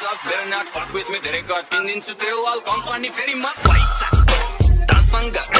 sauce, better not fuck with me. तेरे का skin दिन सुते वाल company फेरी मत पैसा. Dance manga.